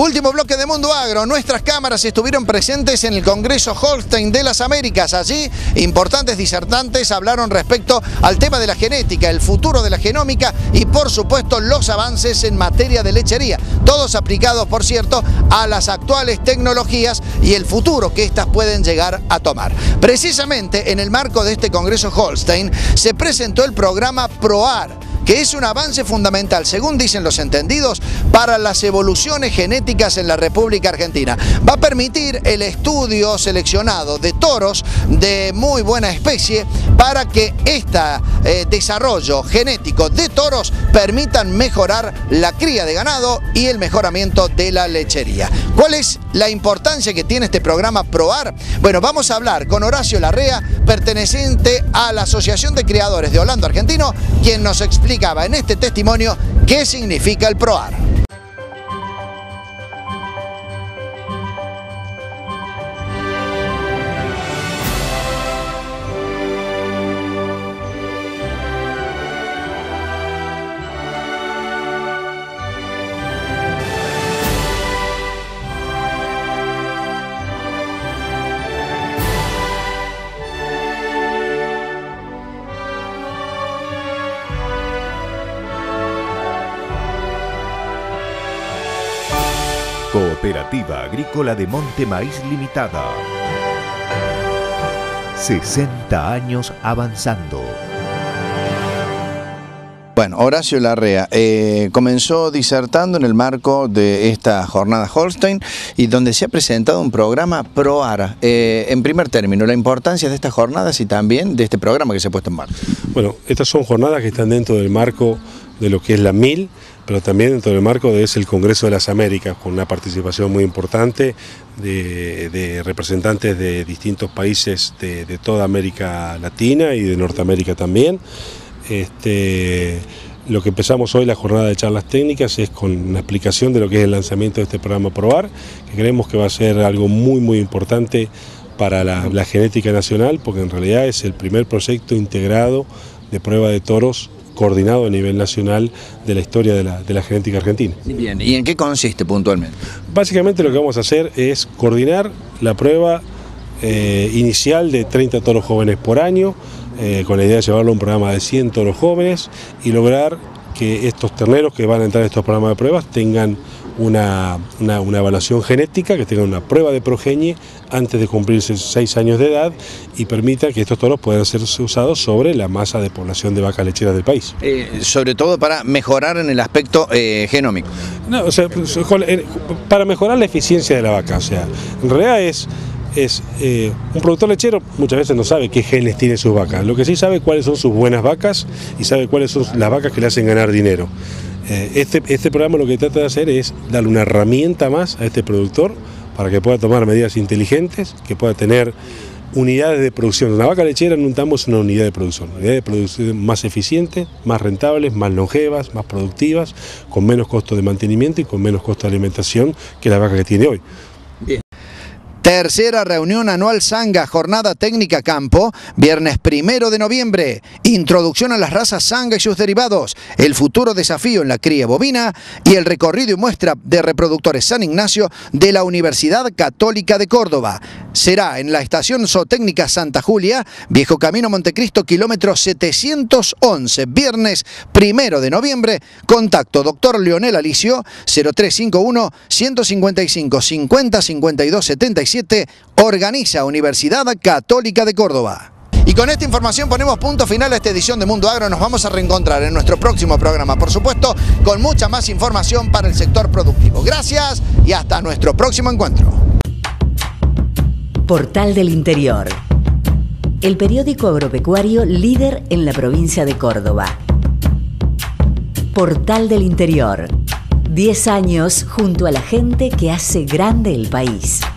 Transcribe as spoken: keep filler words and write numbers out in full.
Último bloque de Mundo Agro. Nuestras cámaras estuvieron presentes en el Congreso Holstein de las Américas. Allí, importantes disertantes hablaron respecto al tema de la genética, el futuro de la genómica y, por supuesto, los avances en materia de lechería. Todos aplicados, por cierto, a las actuales tecnologías y el futuro que éstas pueden llegar a tomar. Precisamente en el marco de este Congreso Holstein se presentó el programa PROAR, que es un avance fundamental, según dicen los entendidos, para las evoluciones genéticas en la República Argentina. Va a permitir el estudio seleccionado de toros de muy buena especie para que este eh, desarrollo genético de toros permitan mejorar la cría de ganado y el mejoramiento de la lechería. ¿Cuál es la importancia que tiene este programa PROAR? Bueno, vamos a hablar con Horacio Larrea, perteneciente a la Asociación de Criadores de Holando Argentino, quien nos explica en este testimonio qué significa el PROAR. Cooperativa Agrícola de Monte Maíz Limitada. sesenta años avanzando. Bueno, Horacio Larrea eh, comenzó disertando en el marco de esta jornada Holstein y donde se ha presentado un programa PROAR. Eh, en primer término, la importancia de estas jornadas y también de este programa que se ha puesto en marcha. Bueno, estas son jornadas que están dentro del marco de lo que es la MIL, pero también dentro del marco de es el Congreso de las Américas, con una participación muy importante de, de representantes de distintos países de, de toda América Latina y de Norteamérica también. Este, lo que empezamos hoy, la jornada de charlas técnicas, es con una explicación de lo que es el lanzamiento de este programa PROAR, que creemos que va a ser algo muy muy importante para la, la genética nacional, porque en realidad es el primer proyecto integrado de prueba de toros coordinado a nivel nacional de la historia de la, de la genética argentina. Bien, ¿y en qué consiste puntualmente? Básicamente lo que vamos a hacer es coordinar la prueba eh, inicial de treinta toros jóvenes por año, eh, con la idea de llevarlo a un programa de cien toros jóvenes y lograr que estos terneros que van a entrar a estos programas de pruebas tengan Una, una, una evaluación genética, que tengan una prueba de progenie antes de cumplirse seis años de edad y permita que estos toros puedan ser usados sobre la masa de población de vacas lecheras del país. Eh, sobre todo para mejorar en el aspecto eh, genómico. No, o sea, para mejorar la eficiencia de la vaca, o sea, en realidad es... Es, eh, un productor lechero muchas veces no sabe qué genes tiene sus vacas, lo que sí sabe cuáles son sus buenas vacas y sabe cuáles son las vacas que le hacen ganar dinero. Eh, este, este programa lo que trata de hacer es darle una herramienta más a este productor para que pueda tomar medidas inteligentes, que pueda tener unidades de producción. Una vaca lechera en un tambo es una unidad de producción, una unidad de producción más eficiente, más rentables, más longevas, más productivas, con menos costo de mantenimiento y con menos costo de alimentación que la vaca que tiene hoy. Bien. Tercera reunión anual Sanga, jornada técnica campo, viernes primero de noviembre. Introducción a las razas Sanga y sus derivados, el futuro desafío en la cría bovina y el recorrido y muestra de reproductores San Ignacio de la Universidad Católica de Córdoba. Será en la estación Zootécnica Santa Julia, Viejo Camino Montecristo, kilómetro setecientos once, viernes primero de noviembre. Contacto doctor Leonel Alicio, cero tres cinco uno, ciento cincuenta y cinco, cincuenta, cincuenta y dos, setenta y siete, organiza Universidad Católica de Córdoba. Y con esta información ponemos punto final a esta edición de Mundo Agro. Nos vamos a reencontrar en nuestro próximo programa, por supuesto, con mucha más información para el sector productivo. Gracias y hasta nuestro próximo encuentro. Portal del Interior, el periódico agropecuario líder en la provincia de Córdoba. Portal del Interior, diez años junto a la gente que hace grande el país.